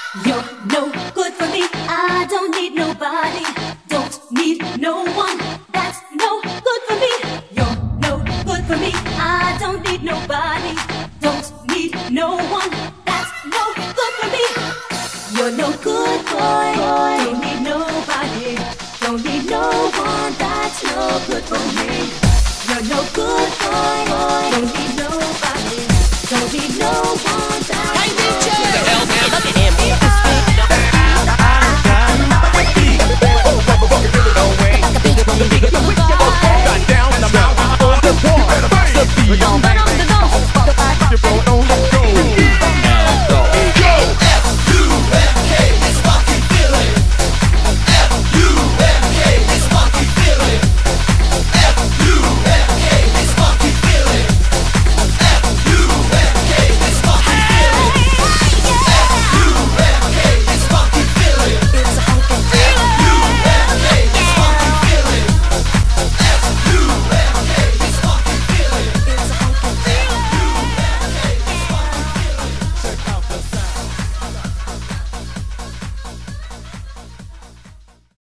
You're no good for me. I don't need nobody. Don't need no one. That's no good for me. You're no good for me. I don't need nobody. Don't need no one.